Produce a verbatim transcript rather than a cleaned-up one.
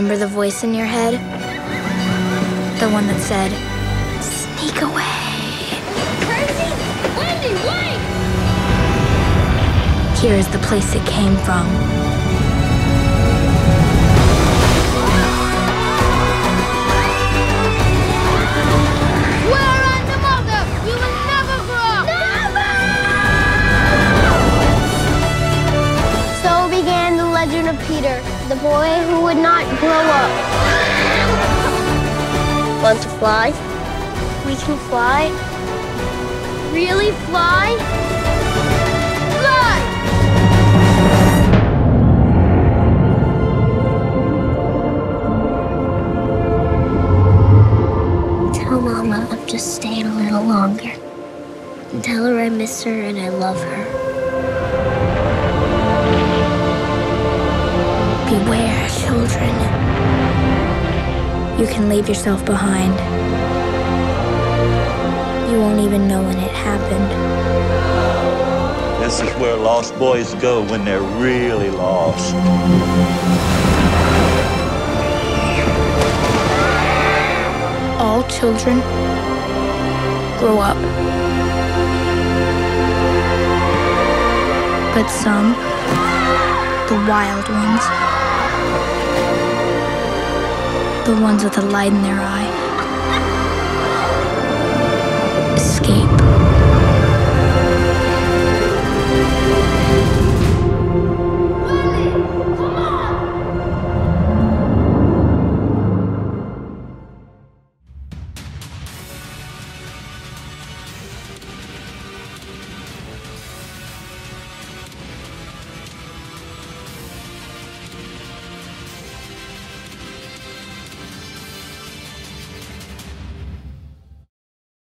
Remember the voice in your head? The one that said, sneak away. Crazy! Wendy, wait! Here is the place it came from. Swear on the mother, you will never grow up! Never! So began the legend of Peter, the boy who would not grow up. Want to fly? We can fly. Really fly? Fly! Tell Mama I'm just staying a little longer. And tell her I miss her and I love her. Beware, children. You can leave yourself behind. You won't even know when it happened. This is where lost boys go when they're really lost. All children grow up. But some, the wild ones, the ones with a light in their eye, escape.